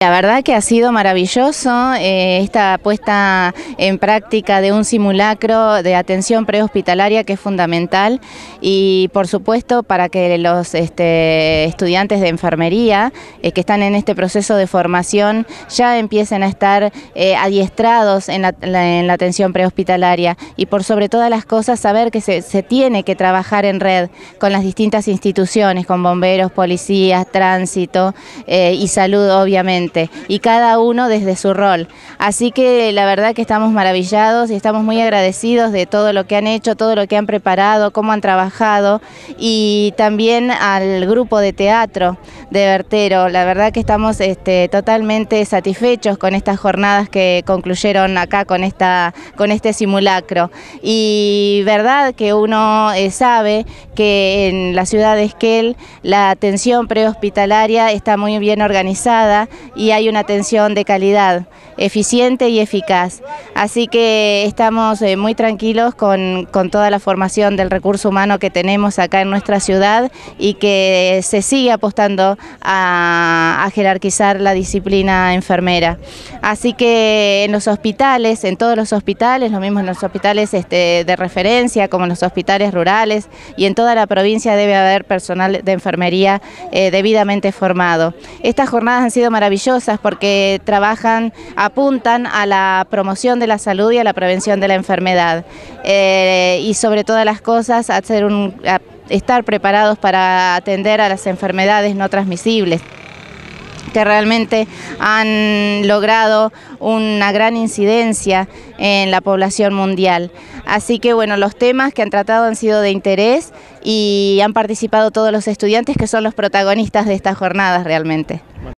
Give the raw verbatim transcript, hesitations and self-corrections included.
La verdad que ha sido maravilloso eh, esta puesta en práctica de un simulacro de atención prehospitalaria, que es fundamental, y por supuesto para que los este, estudiantes de enfermería eh, que están en este proceso de formación ya empiecen a estar eh, adiestrados en la, la, en la atención prehospitalaria, y por sobre todas las cosas saber que se, se tiene que trabajar en red con las distintas instituciones, con bomberos, policías, tránsito eh, y salud obviamente, y cada uno desde su rol. Así que la verdad que estamos maravillados y estamos muy agradecidos de todo lo que han hecho, todo lo que han preparado, cómo han trabajado, y también al grupo de teatro de Bertero. La verdad que estamos este, totalmente satisfechos con estas jornadas que concluyeron acá con, esta, con este simulacro. Y verdad que uno eh, sabe que en la ciudad de Esquel la atención prehospitalaria está muy bien organizada y hay una atención de calidad, eficiente y eficaz. Así que estamos eh, muy tranquilos con, con toda la formación del recurso humano que tenemos acá en nuestra ciudad, y que se sigue apostando a, a jerarquizar la disciplina enfermera. Así que en los hospitales, en todos los hospitales, lo mismo en los hospitales este, de referencia como en los hospitales rurales, y en toda la provincia debe haber personal de enfermería eh, debidamente formado. Estas jornadas han sido maravillosas porque trabajan, apuntan a la promoción de la salud y a la prevención de la enfermedad, eh, y sobre todas las cosas a hacer un, a estar preparados para atender a las enfermedades no transmisibles, que realmente han logrado una gran incidencia en la población mundial. Así que bueno, los temas que han tratado han sido de interés y han participado todos los estudiantes, que son los protagonistas de estas jornadas realmente.